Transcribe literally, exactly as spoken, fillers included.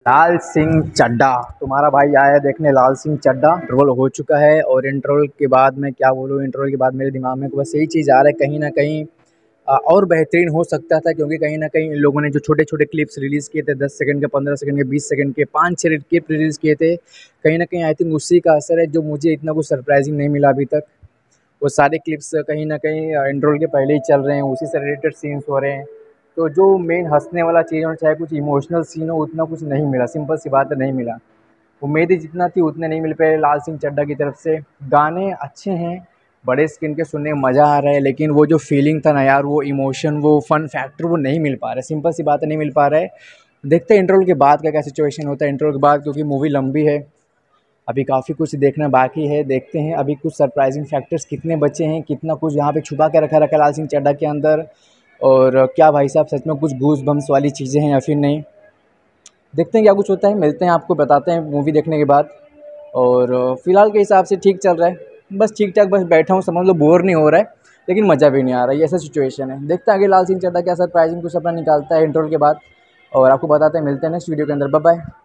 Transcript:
लाल सिंह चड्ढा, तुम्हारा भाई आया है देखने लाल सिंह चड्ढा। इंटरवल हो चुका है और इंटरवल के बाद मैं क्या बोलूँ, इंटरवल के बाद मेरे दिमाग में बस यही चीज़ आ रहा है, कहीं ना कहीं अ, और बेहतरीन हो सकता था, क्योंकि कहीं न कहीं इन लोगों ने जो छोटे-छोटे क्लिप्स रिलीज़ किए थे दस सेकंड के, पंद्रह सेकंड के, बीस सेकंड के, पाँच छह क्लिप रिलीज़ किए थे, कहीं न कहीं आई थिंक उसी का असर है जो मुझे इतना कुछ सरप्राइज़िंग नहीं मिला अभी तक। वो सारे क्लिप्स कहीं न कहीं अ, इंटरवल के पहले ही चल रहे हैं, उसी से रिलेटेड सीन्स हो रहे हैं। तो जो मेन हँसने वाला चीज़ हो, चाहे कुछ इमोशनल सीन हो, उतना कुछ नहीं मिला, सिंपल सी बात है, नहीं मिला। उम्मीदें जितना थी उतने नहीं मिल पाए लाल सिंह चड्ढा की तरफ से। गाने अच्छे हैं, बड़े स्क्रीन के सुनने में मज़ा आ रहा है, लेकिन वो जो फीलिंग था ना यार, वो इमोशन, वो फन फैक्टर वो नहीं मिल पा रहा है, सिंपल सी बात है, नहीं मिल पा रहा है। देखते हैं इंटरवल के बाद का क्या सिचुएशन होता है, इंटरवल के बाद, क्योंकि मूवी लंबी है, अभी काफ़ी कुछ देखना बाकी है। देखते हैं अभी कुछ सरप्राइजिंग फैक्टर्स कितने बचे हैं, कितना कुछ यहाँ पे छुपा के रखा रखा है लाल सिंह चड्ढा के अंदर, और क्या भाई साहब सच में कुछ गूज़ बम्प्स वाली चीज़ें हैं या फिर नहीं। देखते हैं क्या कुछ होता है, मिलते हैं, आपको बताते हैं मूवी देखने के बाद। और फ़िलहाल के हिसाब से ठीक चल रहा है, बस ठीक-ठाक, बस बैठा हूँ, समझ लो, बोर नहीं हो रहा है, लेकिन मज़ा भी नहीं आ रहा है, ये ऐसा सिचुएशन है। देखते हैं आगे लाल सिंह चड्ढा क्या सरप्राइजिंग कुछ अपना निकालता है इंटरवल के बाद, और आपको बताते हैं, मिलते हैं नेक्स्ट वीडियो के अंदर। Bye bye.